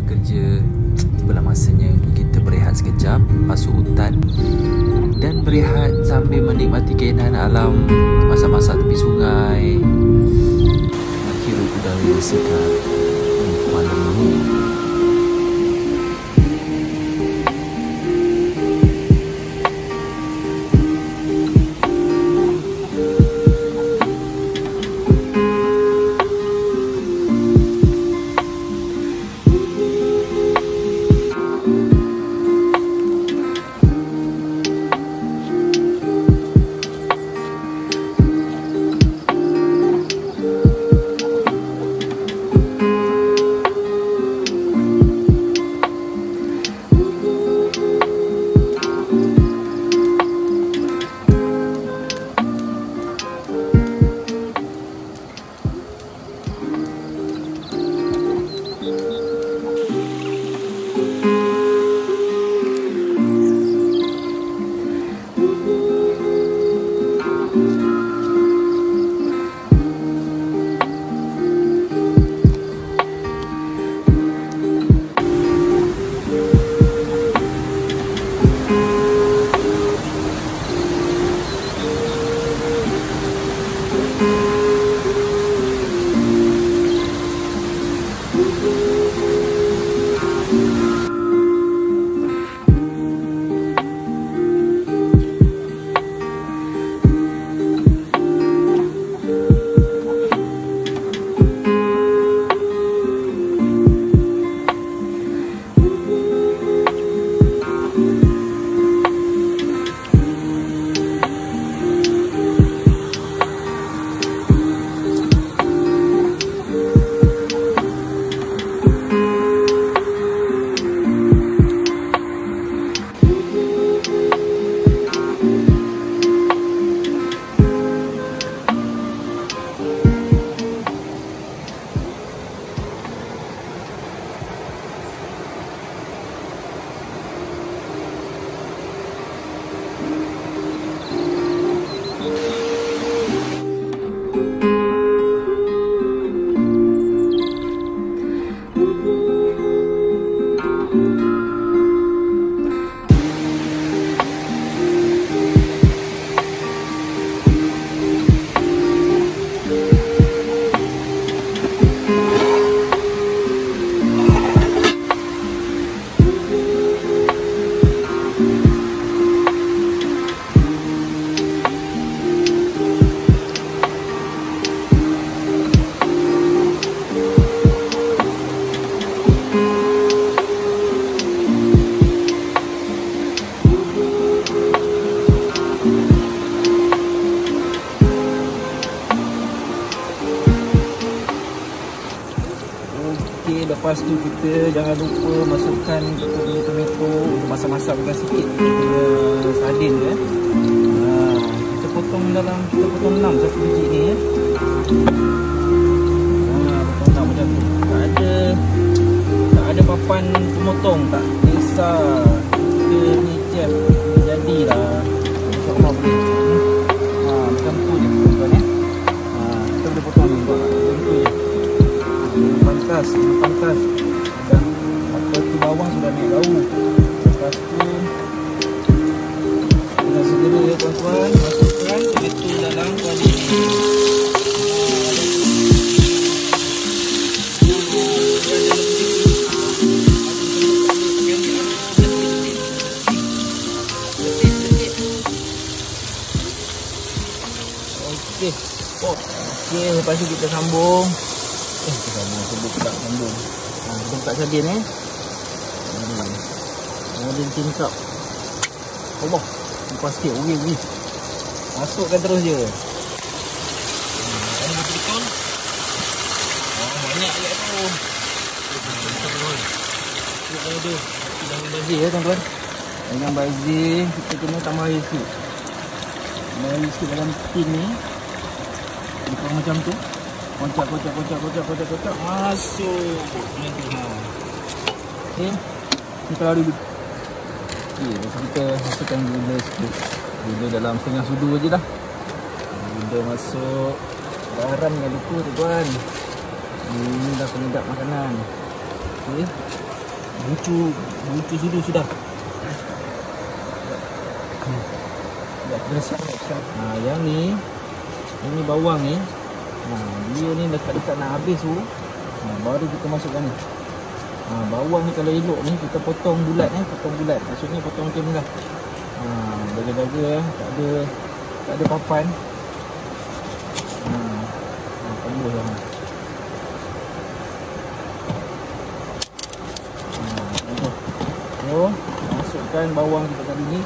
kerja, tibalah masanya untuk kita berehat sekejap, basuh hutan dan berehat sambil menikmati keindahan alam, masak-masak tepi sungai, menghirup udara yang segar Kuala Lumpur. Lepas tu kita jangan lupa masukkan kita punya tomato untuk masak-masak sikit kita punya sardin tu kita potong 6 satu biji ni potong 6 macam tu. Tak ada papan pemotong, tak kisah kita ni chef jadilah insya-Allah boleh. Macam tu je tuan-tuan ya. Kita boleh potong ni macam tu je. Pantas dan apa tu bawang sudah naik bau. Lepas tu kita segera ya tuan-tuan masukkan tomato dalam kuali ni. Okey, lepas tu kita sambung. Sebelum kita sambung. Kita buka sardin sardin tingkap. Allah, lepas sikit. Ui. Masukkan terus je. Ini betul. Banyak je tu. Kita ada dengan bazir ya tuan-tuan. Dengan bazir kita kena tambah air sikit. Tambah air sikit dalam tin ni. Bukan macam tu. Kocak. Masuk. Okey. Kita lalu dulu. Okey, kita masukkan gula sikit. Gula dalam setengah sudu aje dah. Gula masuk. Garam jangan lupa tuan. Ini dah penyedap makanan. Okey. Bucu sudah. Dah siap. Yang ni, ini bawang ni. Dia ni dekat-dekat nak habis tu. Baru kita masukkan ni. Bawang ni kalau elok ni kita potong bulat Maksudnya potong macam ni lah. Daga-daga tak ada papan. Tembus lah. Masukkan bawang kita tadi ni.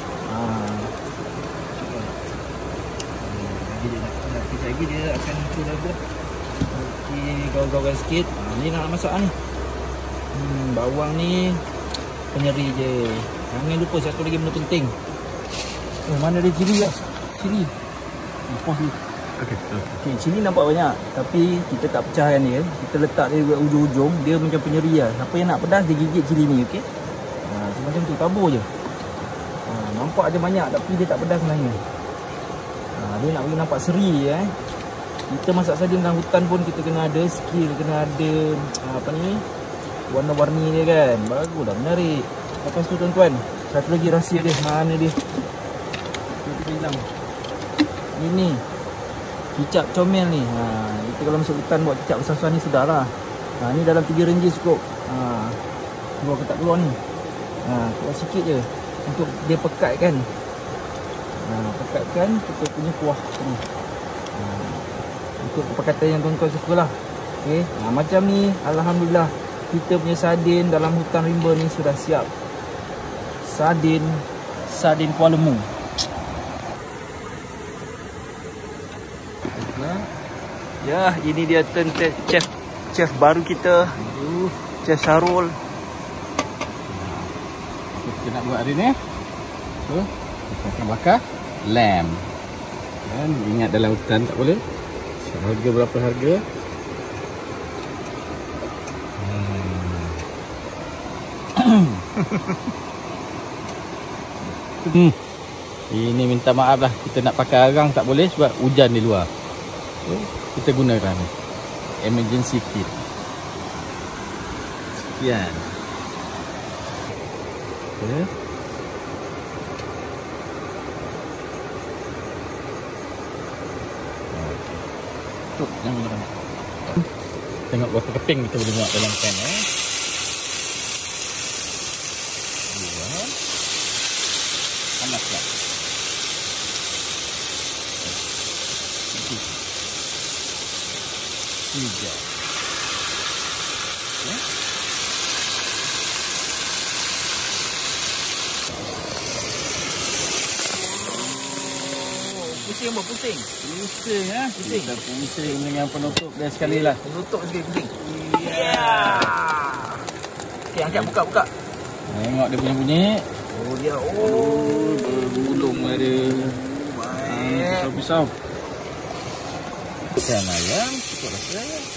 Sekejap lagi dia akan muncul lagi. Okey, gaul-gaulkan sikit. Ni nak masak ni. Bawang ni penyeri je. Jangan lupa satu lagi benda penting. Mana ada cili lah. Cili. Pos ni. Okey, cili nampak banyak. Tapi kita tak pecahkan dia. Kita letak dia di ujung-ujung. Dia macam penyeri lah. Siapa yang nak pedas, dia gigit cili ni. Okey. Macam tu, tabur je. Nampak je banyak tapi dia tak pedas sebenarnya. Dia nak bagi nampak seri je. Kita masak sardin dalam hutan pun kita kena ada skill, kena ada warna-warni dia kan. Baguslah, menarik. Lepas tu tuan-tuan, satu lagi rahsia dia. Mana dia? Kita bilang. Ini kicap comel ni. Kita kalau masuk hutan buat kicap besar-besar ni sudahlah. Ni dalam 3 ringgit cukup. Keluar ke tak keluar ni? Keluar sikit je untuk dia pekat kan. Pekatkan kita punya kuah ni. Untuk kepekatan yang tuan-tuan sukalah. Okey, macam ni alhamdulillah kita punya sardin dalam hutan rimba ni sudah siap. Sardin Kuala Mu. Ya, ini dia turn chef baru kita. Chef Syarul. Kita nak buat hari ni. Kita akan bakar lamb. Dan ingat dalam hutan tak boleh. Harga berapa harga? Ini minta maaf lah. Kita nak pakai arang tak boleh sebab hujan di luar. Kita gunakan emergency kit. Sekian. Okay. Tengok berapa keping kita boleh buat dalam pan. Panaslah. Tiga. Pusing. Pusing ya. Kita pusing dengan penutup dia sekali lah. Penutup sekali pusing. Okey, angkat buka. Tengok dia punya bunyi. Dia bergulung ada. Pisau-pisau. Ikan ayam cukup rasa.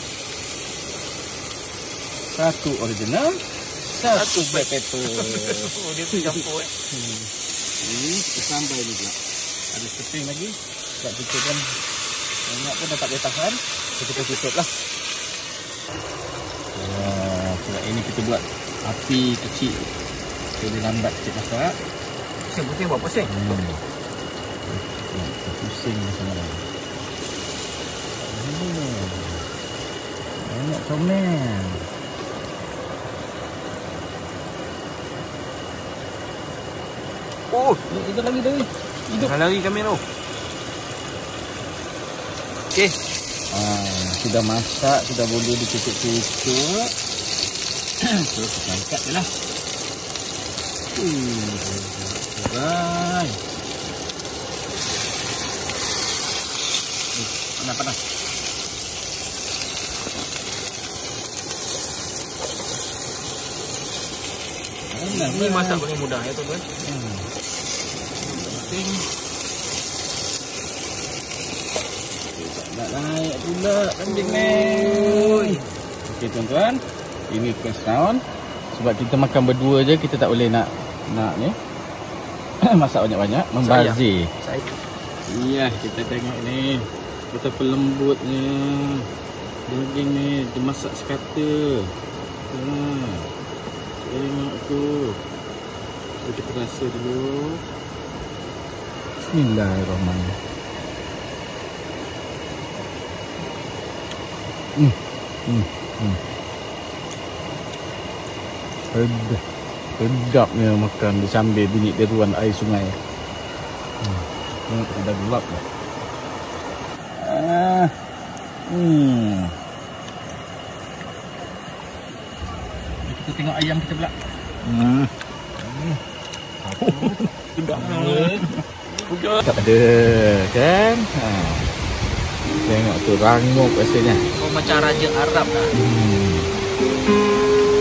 Satu original, satu black pepper. Dia tu campur Ini kita sambal juga. Ada keping lagi. Sebab kita kan banyak pun dah tak boleh tahan. Kita tutup lah. Sebab ini kita buat api kecil. Jadi lambat sikit masak. Pusing buat pusing. Pusing sama. Banyak comel. Itu lagi Dewi. Hidup. Lari kamera. Okey. Sudah masak, sudah boleh ditutup-tutup. Terus kita angkat je lah. Alright. Panas. Ini masak paling mudah ya tuan-tuan. Tak naik pula kambing ni. Okey tuan-tuan, ini first round. Sebab kita makan berdua je, kita tak boleh nak ni masak banyak-banyak, membazir. Iya, kita tengok ni betapa lembutnya daging ni, dia masak sekata. Tengok tu. So, kita rasa dulu. Bismillahirrahmanirrahim. Sedapnya makan sambil bunyi deruan air sungai. Tengok dah gelap dah. Kita tengok ayam kita pula. Tak ada kan? Tengok tu rangup rasanya. Oh, macam Raja Arab lah.